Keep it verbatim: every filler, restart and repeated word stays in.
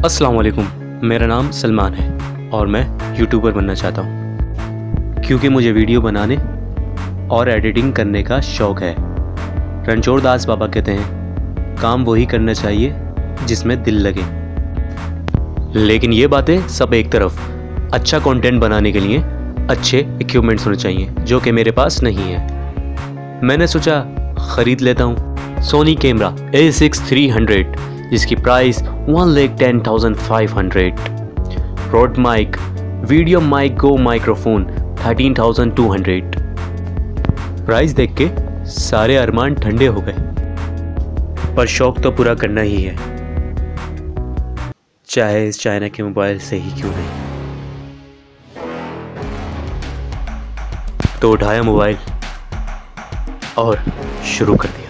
अस्सलाम वालेकुम, मेरा नाम सलमान है और मैं यूट्यूबर बनना चाहता हूँ क्योंकि मुझे वीडियो बनाने और एडिटिंग करने का शौक़ है। रणछोड़ दास बाबा कहते हैं, काम वही करना चाहिए जिसमें दिल लगे। लेकिन ये बातें सब एक तरफ, अच्छा कंटेंट बनाने के लिए अच्छे इक्विपमेंट्स होने चाहिए जो कि मेरे पास नहीं है। मैंने सोचा ख़रीद लेता हूँ Sony camera A six three hundred, जिसकी price one lakh ten thousand five hundred. Rode mic video mic go microphone thirteen thousand two hundred. Price देख के सारे अरमान ठंडे हो गए, पर शौक तो पूरा करना ही है, चाहे इस चाइना के मोबाइल से ही क्यों नहीं। तो उठाया मोबाइल और शुरू कर दिया।